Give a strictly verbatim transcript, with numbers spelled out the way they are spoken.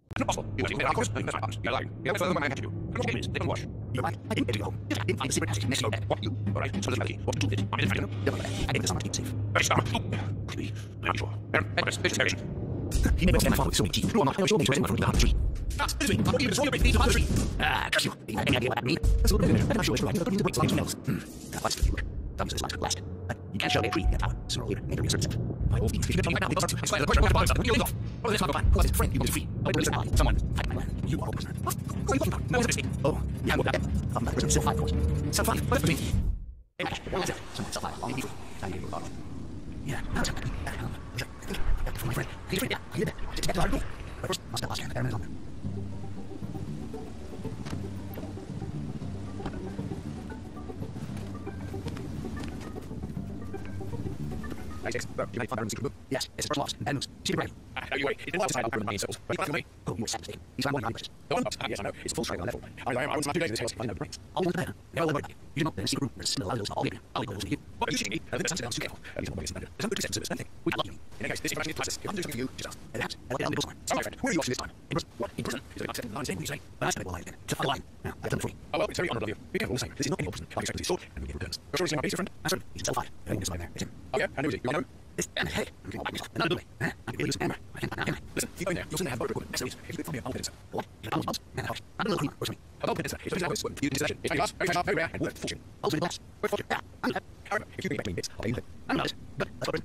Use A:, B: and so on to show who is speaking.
A: Not possible. You won't see of course. That's right. You're lying. You have further than I had to do. I'm not convinced. They can watch. You're right. I didn't get to go. Just I didn't find the secret passage necessary. What you? All right. So there's melody. What to do it? I'm in the Don't worry. I didn't the summer to keep safe. Very smart. Please. I'm sure. Aaron, Edwards, this is Harrison. He never stand my father with so many teeth. You are not. I was sure to resin from the tree. Ah, this is me. I'm even sure you're beneath the tree. Ah, curse you. Do you have any idea what that means? That's a little bit. I'm not sure it's true. I need to put it into something else. Hmm. What's the future? Some says life last. But you can't show a tree in power. Sooner or later, maybe a certain step. My old feet. If you can tell me right now, because I swear the question I want to buy you'll leave off. What is this not fine? Who is his friend? You will be free. I believe it's someone. Fight my land. You are a prisoner. What? Who are you talking about? No, it's a Oh, yeah, I'm not that. I'm not a prisoner. Still five, of course. Self five. What's between? Hey, Ash, one last someone self five. I'll be free. Time to go. Yeah, how's that? For my friend. He's free. Yeah, I did that. Just get the article. But first, I'll step last year. There is on there. ninety-six. Well, you might find her in the secret book. Yes, it's his first loss. Bad news. See the brave. Ah, no, you wait. He didn't want to decide I'll money in circles. But you me. Oh, you were sad mistake. He's found one in precious. The one box. Ah, yes, I know. It's full strength on level. I, I, I was not two days in this house. I know the brains. All went to bed. Never let me. You know, there's a secret room. There's still a lot of those. All leaving. I'll leave those to you. What are you cheating me? Uh, then it's something else. Too careful. At least I'm going to spend it. There's no good two steps. It's anything. We love you. In any case, this information is priceless. If I'm doing something for you, just ask. It happens. I'll get on the somewhere. So, my friend, where are you off to this time? In prison. What? In prison? Is it not accepting the line saying what you say? Well, that's a bit lie again. It's a fine line. Now, I've done it for you. Oh, well, it's very honourable of you. Be careful all the same. This is not any old prison. I'll expect his sword, and we get returns. You're sure he's my base, your friend? That's right. He's himself five. I think this guy there. It's him. Oh, yeah? And who is he? You know him? This and hey, I'm getting all by myself. Another doing. Eh? I'm going to use an hammer. I can't now, can I? Listen, keep going there. You'll soon have both equipment. Necessaries. If you get from here, I'll put it in. What? You know, Bob's? Man, house. I'm a little cleaner. Works for me. A Bob Pencer. It's twenty hours. You use session. It's very fast, very fast, very rare, and worth fortune. Also, glass. Worth fortune. Yeah, I'm not. However, if you bring back clean bits, I'll pay you it. I'm not. But that's what